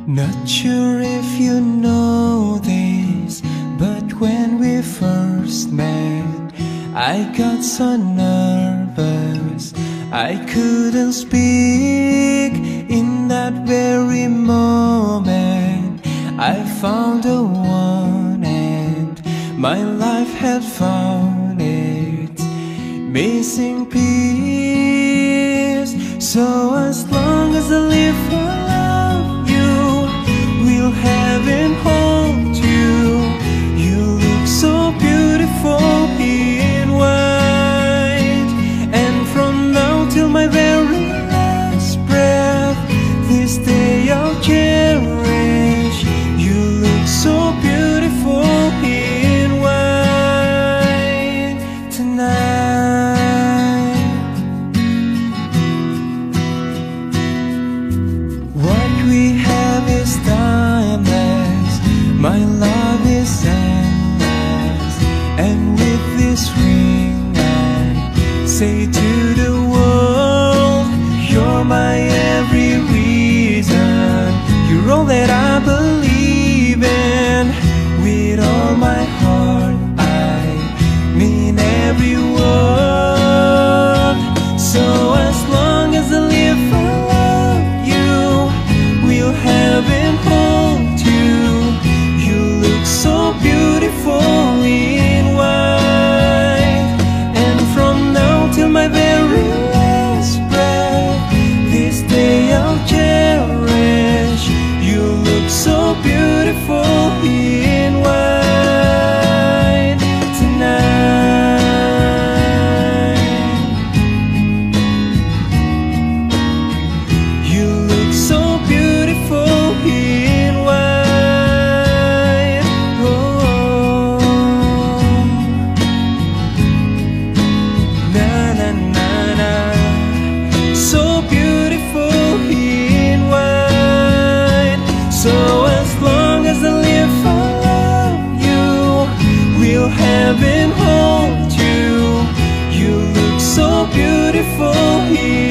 Not sure if you know this, but when we first met, I got so nervous I couldn't speak. In that very moment I found the one, and my life had found its missing piece. So as long as I live, I love you, will have and hold you. You look so beautiful in white, and from now till my very last breath, this day I'll cherish. You look so beautiful in white tonight. What we have is timeless, my love is endless, and with this ring I say to the world, you're my every reason. You're all that I believe in. With all my heart I mean every word. So as long as I live, I love you, will have and hold you. You look so beautiful in white, and from now till my very last breath, this day I'll cherish. You look so beautiful in white tonight. You look so beautiful in white. Oh, na na na na, so beautiful in white. So as long as I live, I love you, will have and hold you. You look so beautiful in